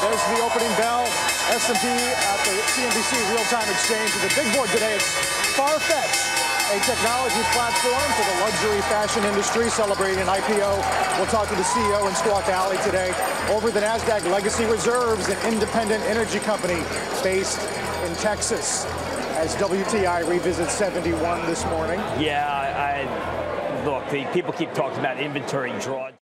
There's the opening bell. S&P at the CNBC real-time exchange. The big board today is Farfetch, a technology platform for the luxury fashion industry, celebrating an IPO. We'll talk to the CEO in Squawk Alley today. Over the NASDAQ, Legacy Reserves, an independent energy company based in Texas, as WTI revisits 71 this morning. Yeah, look, the people keep talking about inventory draw.